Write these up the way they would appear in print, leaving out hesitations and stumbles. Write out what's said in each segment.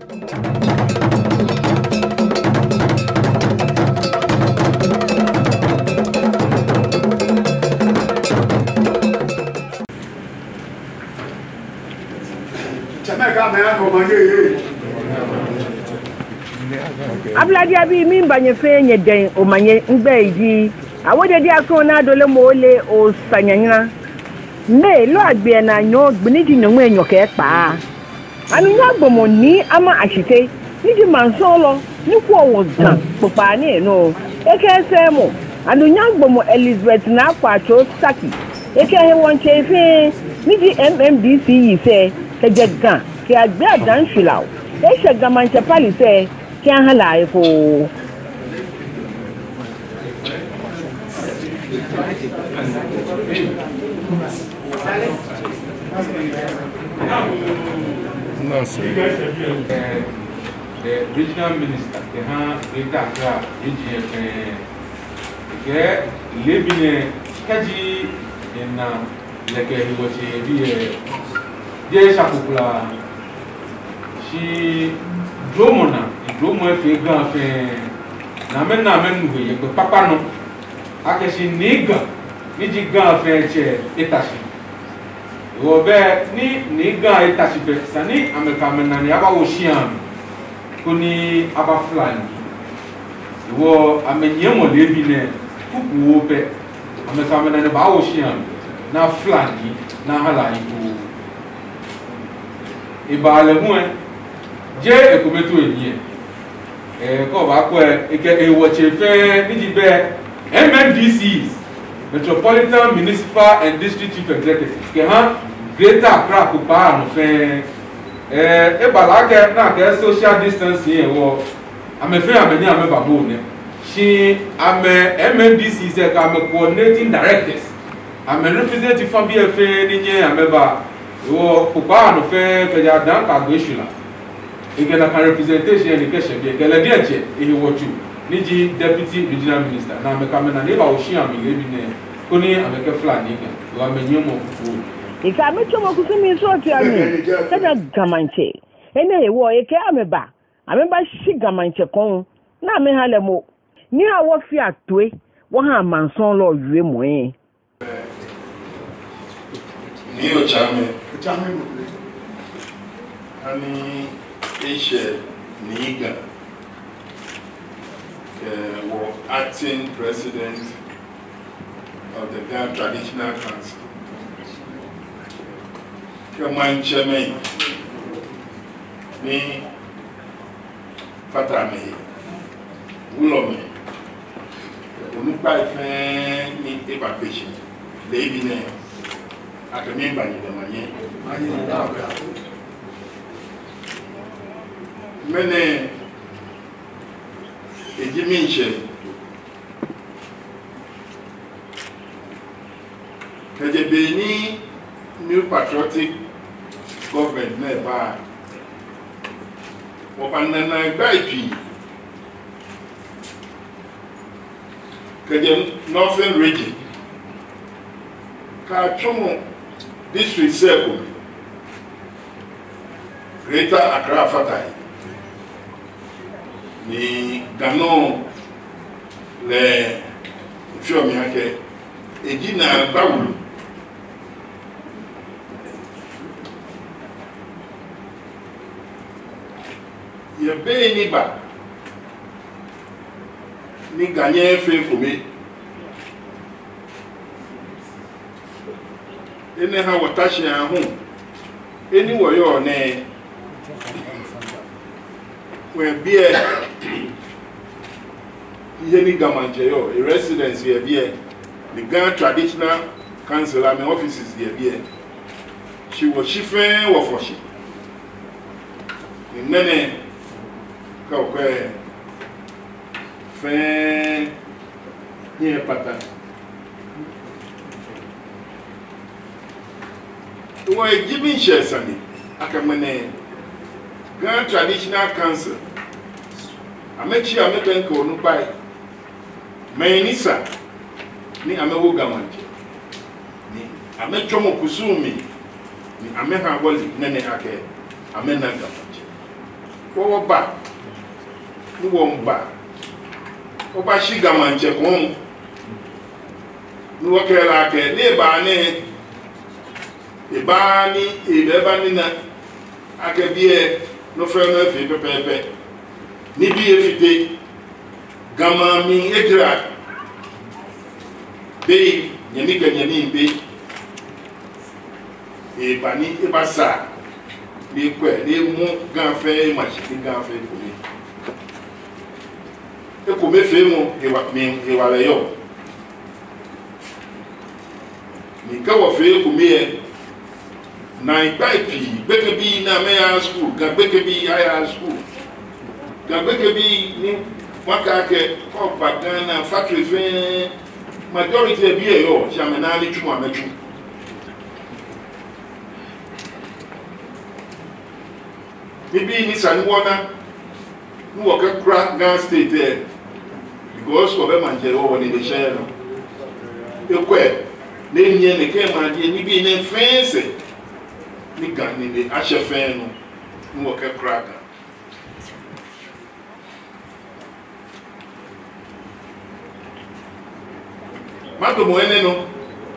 Abladi abi mimba nye fenye den o manye ngbe idi awode di akona dole mole o sanyanya me lo agbe na nyo gbiniji no enyo ke pa anu nya gbomo ni ama ahite niji mansolo ni ku owo zan popa ni no eke mo anu nya gbomo Elizabeth na akwa cho saki eke he won chefe niji MMDC yi se keje gan ke agbe adan shulaw e se gamanche pali se Kian halai ko the regional minister Greater Accra region ke lebine kaji na leke hiwoche bi je shakupula shi dromona dromo efe gan fe na men we ye papa no akeshi niga niji gan fe che etashi wo be ni gan etashi be sani ameka menani aba oshian kuni aba fulani wo amenye mo lebi ne kuku wo be ameka menani ba oshian na fulani na hala iku ibale mu je ekometo eniye ko ba ko e woche fe niji be MMDCs Metropolitan Municipal and District Chief Executives ke ha Greater Accra ko pa no fe e balake na ke social distancing wo amefe ameni ameba bo ne shi ame MMDC se ka me coordinating directors ame representative from BFA ni nye ameba wo ko pa no fe ke ya dan ka gweshula igena kan representation ni keshe bi gele dienche ehi wochu niji deputy regional minister na ameka mena ne ba oshi am lebi ne koni ameka fulani ga wa menyomo fu ika mechomo kusumi so ti ami sada gamanche ene ewo eke ameba shi gamanche kon na me halemo ni awo fi atwe wo ha manson lo yue mo ni o chame ani Ishe Niga was acting president of the Ghana Traditional Council. Kaman Cheme ni Fatame Ulome Unupa ife ni evacuation. Baby ne akamemba ni demanye. Mene ejiminche kajebeni New Patriotic Government nearby wapanana gaipi kajem Northern Region ka chomo district circle Greater Accra Fatai ni Gano le fiomi yake ejina bawulu ye be ni ba ni ganye fe kome ene ha watashi ahun eni woyo ne when beer Yeni Gamanjeyo, a residence here, the Ghana Traditional Council, I mean offices here. She was chiffing or for she. In Nene Kawke Fan near Pata. You were giving shares on it. Akamane Ghana Traditional Council. I met you, I met Enko Nupai. Mainisa ni amewo Gamanche. Ni ame chomo kusumi ni ame ha wali nene ake ame na Gamanche. wo ba ni wo mba wo ba shiga manche kon ni wo kera ke ne ba ne e ba ni na akabie no fra no fi pepepe ni bi efite gama mi egra be nyami ka nyami be e ba ni e ba sa ni kwe ni mu gan fe ma shi gan fe ko mi e ko me fe mu e wa le yo ni ka wo fe ko mi e na ipi beke bi na me ya school ga beke bi ya school ga beke bi ni waka ke ko bagana factory fe majority bi e yo jamena ni tuma mechu bibi ni sani wona nu wo ka kra Ghana state there because ko be manje wo ni de share no ekwe na enye ne ke ma die ni bi ne fence ni gani ni achefe no nu wo ka kra ga mato mo ene no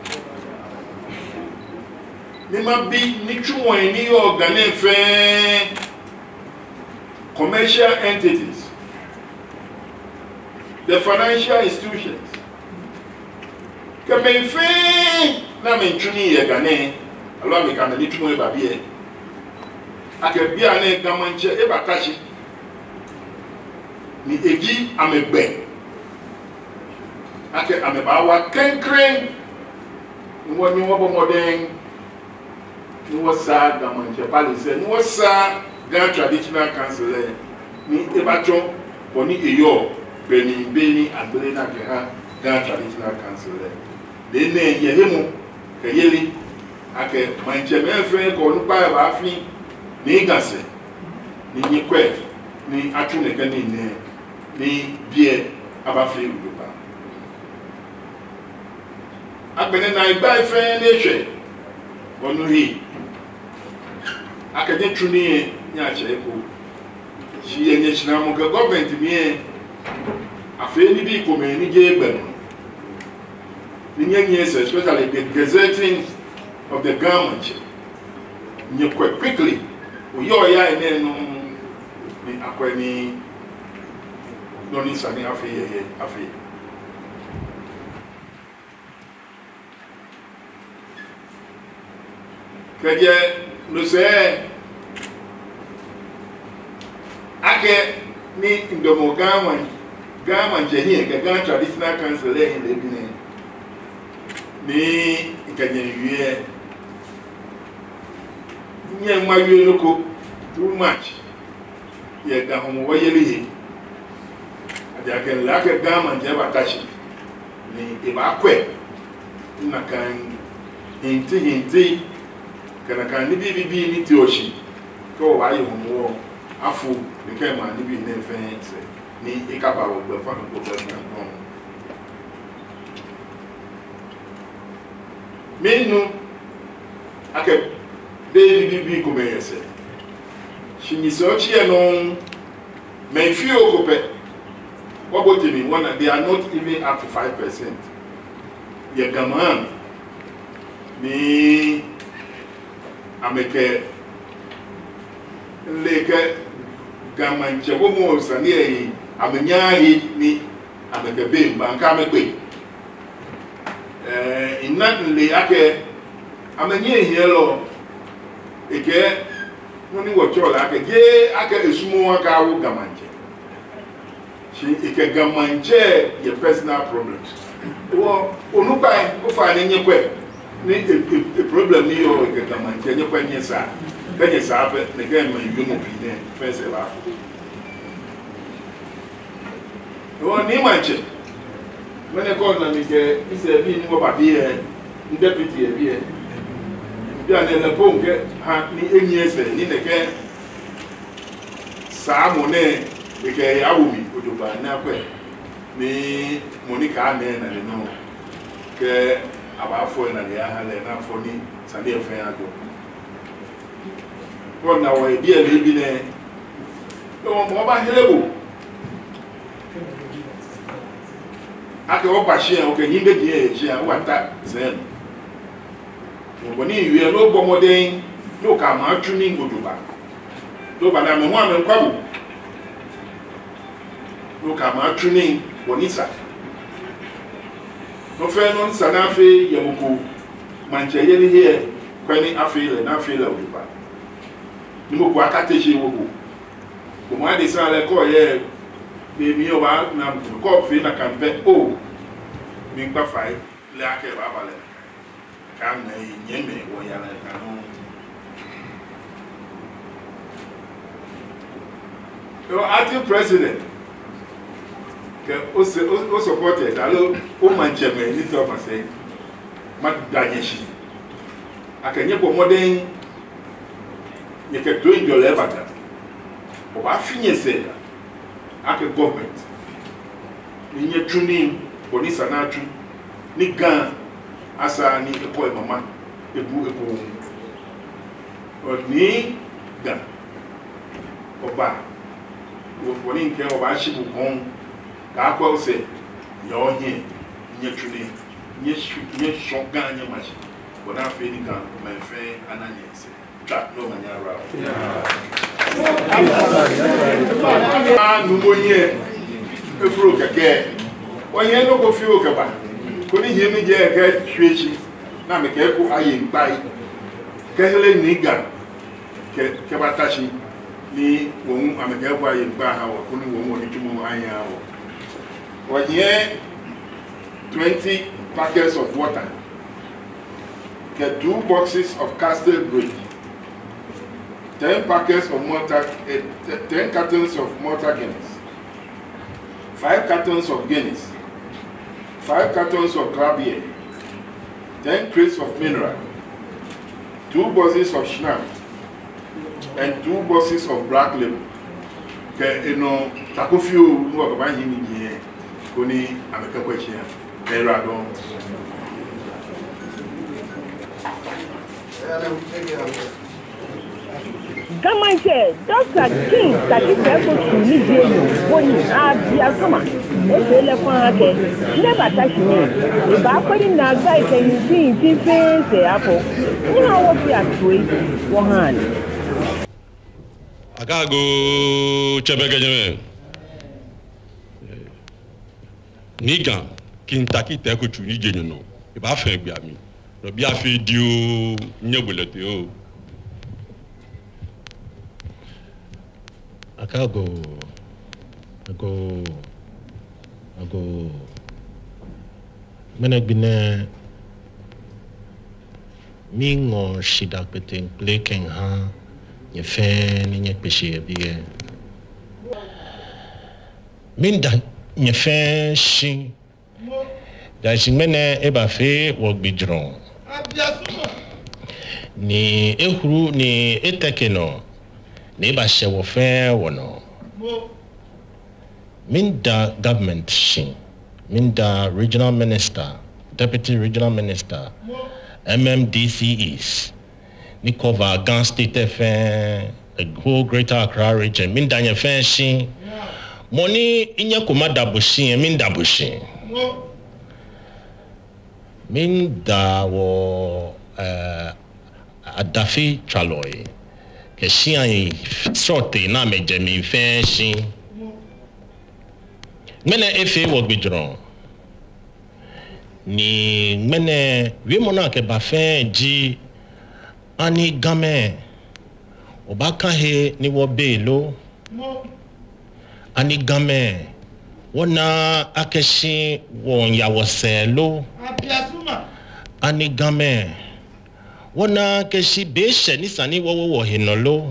ni ma bi ni chuwon ni yo gane fe commercial entities, the financial institutions. Kame fe na me ntuni ye gane alo me kana ni tumo e ba bie ake bia na gamanche e batachi ni egi amegbe ake ameba wa kenkren ni wo bo modern ni wo sa gamanche palise ni wo sa Ghana Traditional Council ni ebacho boni eyo beni andele na ke ha Ghana Traditional Council de ne yehemu ke yeli ake manche me fe ko nu pa ba fi ni gase ni nyekwe ni atu ne gani ne ni bie aba fi u ba agbene na igba fe ne hwe onu hi akade truni nya cheko shi enye china mo ga government mi afi ni bi ko me ni je egbe ni nye especially the gazetting of the government nye quickly o yo ya ene no ni akwani no ni sani afi kaje no se ake ni ndomo gama jehie Ghana Traditional Council le bi ni ikanye wie nye mawie loko too much ye da homo wayeli adia ke la ke gama je batashi ni ibakwe na kan hinti kana kan ni bibi ni tioshi ko wa yo mo afu ni ke ma ni bi ne fence ni ikaba wo gbe fa ko gbe na no menu ake bibi ko me yese shini so chi e no me fi o ko pe what about me one they are not even up to 5% ye gaman ni ameke leke gaman chebo mo sani e amenyahi ni ameke be banka amekpe inatli ake amenye hielo eke noni wochola ake je ake esumo aka wo gamanche shi ike gamanche ye personal problems wo onupa o fa ni nyekwe ni a problem ni yo ike gamanche nyekwe nyesa kenye sabe ne gema yumo pine fese la wo ni manche mene ko na mi ke ise bi ni wo papi e deputy e bi e bi ane le ponke ha ni enyi ese ni ne ke sa mo ne ke awumi odoba na kwe ni Monica ne na le no ke abafo na le ha le na fo ni sade e fe ado ko na wo e bi e bi ne mo ba helebo ake o ba she o ke yin be je je wata zen mo ni iwe lo gbo moden lo ka ma tu ni ngoduba lo ba na me ho ame nkwabu lo ka ma tu ni bonisa no fe no nsa na fe ye moko manche ye ni here kwani afile na afile oduba ni mo ko akate je wo ko mo ade sa le ko ye be mi o ba na ko fe na kampe o mi gba fai le ake ba ba le kan na nyeme wo ya na kan no acting president ke o supported alo o manche me ni to ma say ma danye shi akenye bo modern ye ke to injo le bata o ba finye se ake government ni nye tuni police na tu ni gan asa ni ko mama ebu o ni gan o ba o ni nke o ba shi bu kon ka kwa se yo nye nye tuni nye shogan nye machi bona fe ni gan ma fe ananye se ta no manya ra numo nye efuro keke onye no go fi o keba ko ni yemi je ke hwechi na me ke ko aye npai ke hele ni ga ke batachi ni won ameke ko aye npa ha wo ko ni won ni tumo anya wo onye 20 packets of water get 2 boxes of Castle Bridge 10 packets of mortar 10 cartons of mortar Guinness 5 cartons of Guinness 5 cartons of crab beer 10 crates of mineral 2 boxes of schnapps and 2 boxes of black label ke eno takofio no ba himi ni ko ni ameka kwa chia era don Kamaje, Dr. King, Tati Teko Chuni Jeno, Boni, Abia Sama, Ele Kwake, never touch me. If I put in that guy, can you see in the apple? You know what we are doing? One hand. I gotta go Chebegajame. Niga, Kintaki Teko Chuni Jeno, if I feel be me. No be a feed you, Nobulete. I go. Menegine mingo shida peting pleken ha ye fen nye peshe biye. Minda nye fen shi. Da shimene eba fe wog bidron. Ni ehuru ni etekeno. Neighbor shewo fair wono. Minda government shin. Minda regional minister, deputy regional minister, MMDCEs. Ni cover Gan State FM, the whole Greater Accra region. Minda nye fair shin. Money inye kumada bushin, minda bushin. Minda wo adafi chaloy. Que si ay sorte na me jemi fenshi mene efe wog bidron ni mene wi mona ke ba fen ji ani game obaka he ni wo belo ani game wona akeshi won ya woselo ani game wona keshi beshe ni sani wo hinolo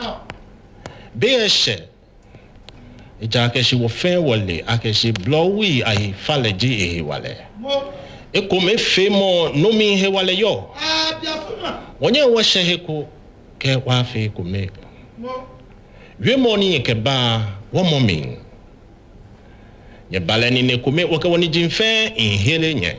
beshe ija keshi wo fen wole akeshi blowi ai faleji wale e come femo no mi he wale yo wonye wo shehe ko ke wa fe ko me we moni ke ba wo momin ye baleni ne ko me wo ke woni jinfe in hele nye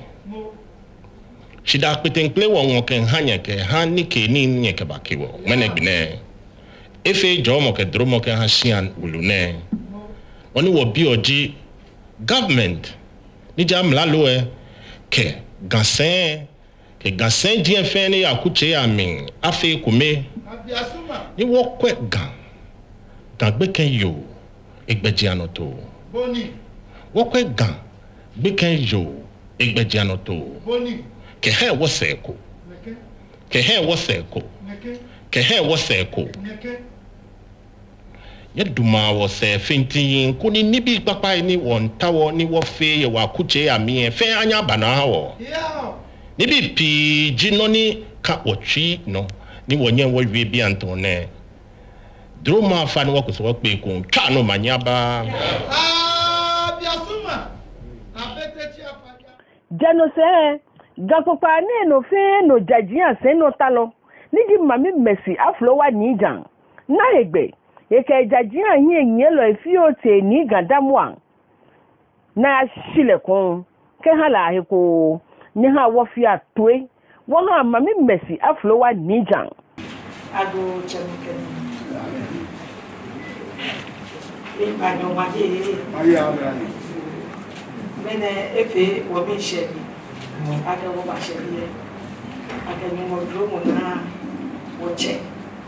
shida peten kle won ken hanya ke hani ke ni nye ke bakiwo menegbine efe jomo ke dromo ke hasian ulune oni wo bi oji government ni jam lalo ke gasen dien fe ni akuche amin afi kume ni wo kwe gan gbe ken yo egbeji anoto boni wo kwe gan gbe ken yo egbeji anoto boni ke he wo seko yeduma wo se fintin ko ni nibi papa ni won tawo ni wo fe ye wa kuche ami fe anya bana hawo nibi pi jino ni ka otwi no ni wonye wo wie bi antone droma fa ni wo ko so pe ko twa no manyaba biasuma abeteti afa jano se gapopa ne no fe no jajia se no talo niji mami mesi aflo wa ni jan na egbe eke jajia hin yen lo efi o te ni gadamwa na shilekun ke hala he ko ni ha wo fi atwe wo ha mami mesi aflo wa ni jan ado chemuke ni ba no ma de aya abrani mene efe wo mi shebi aka wo ba shebi aka ni mo dro mo na wo che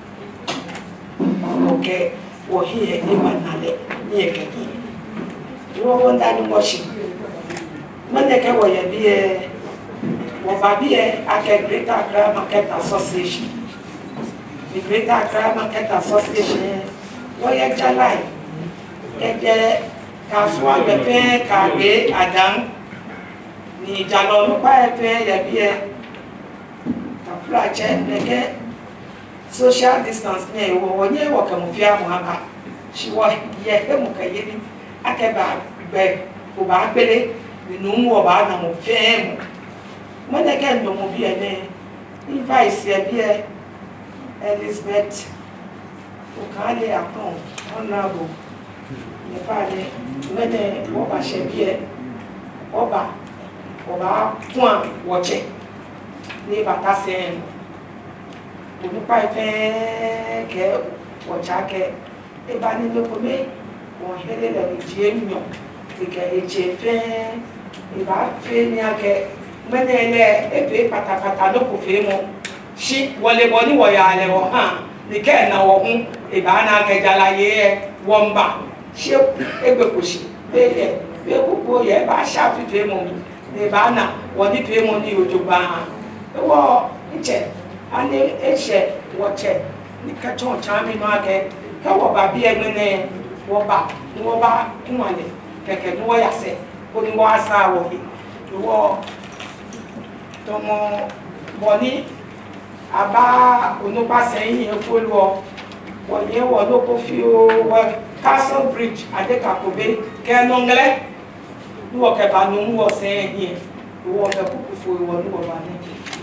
okay wo hie e ba na le ni e ke wo wonda ni mo shi mene ke wo ye bi e wo ba bi e aka Greater Accra Market Association the Greater Accra Market Association wo ye jalai ke kaswa bepe kabe adam ni jalonu pa epe ye bi e kafra che neke social distance ne wo wonye wo kamufia mo aba shi wo ye he mu kaye bi akeba be ko ba gbele ninu wo ba na mo fe mo mo ne ke ndo mo bi e ne invite ye bi e Elizabeth o kale akon honorable ne pale mene wo ba she bi e oba fún woche ni bata se oni pa ife ke wocha ke e ba ni loko me won hele le ji enyo ke eche fe e ba fe ni ake mene le e pe patapata lo ko fe mo shi wole bo ni wo ya le wo han ni ke na wo hun e ba na ke jalaye wo mba shi egbe ko shi be ko ye ba sha fi fe mo ne bana wodi pe mo ni ojoba wo nche ani eche woche ni ka chon chami no ake ka wo ba bi egbene wo ba kunwale keke ni wo yase ko ni wo asa wo hi wo to mo boni aba onupa seyin e ko lo wo ye wo lo ko fi o Castle Bridge Adekakobe ke nongele wo ke ba nu wo se yin wo ke kuku fo wo nu wo ba ni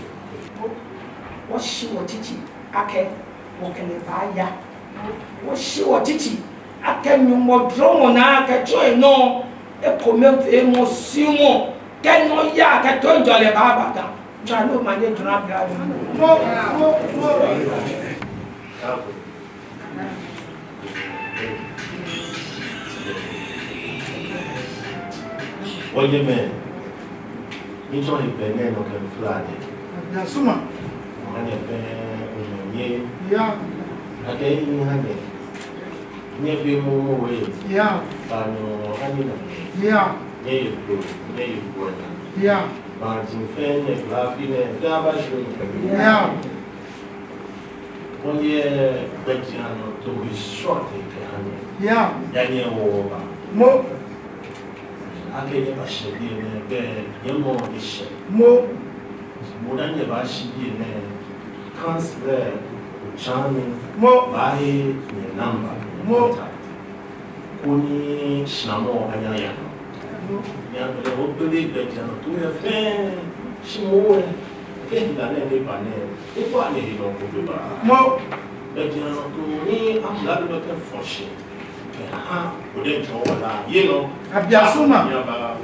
wo shi wo titi ake wo ke le ba ya wo shi wo titi ake mi mo dromo na ke join no e ko me e mo si mo ke no ya ke to jole ba ba ga ja no ma ne dra bra mo Oye me, ito ipene no ke flade. biasuma Hane pe onye. ya Ake ni hane. Ni fi mo we. ya Bano hane na. ya Ye go. ya Ba tin fe ne la fi ne da ba shi no. ya Oye betiano to be short ke hane. ya Yani wo ba. mo Ake ne ba shi ne be yemo ishe. mo Modanye ba shi ne transfer charming mo bae ni number Mo. Kuni shnamo anyaya ya le obele betiano to me fe shimo ke ndane ne bane e kwa ne no ko ba mo betiano to ni amla do ke foshi ha o de jo wala ye no abiasuma ya ba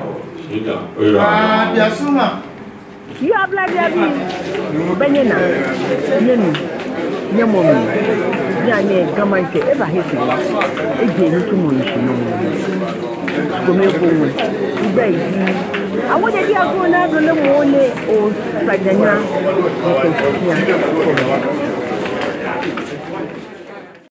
biasuma you abla dia bi benye na nyenu nyemomi ane gama nke eba hesi eje ni tumo nshino kome bomu igba idi awon de dia go na do le mo le o sajanya o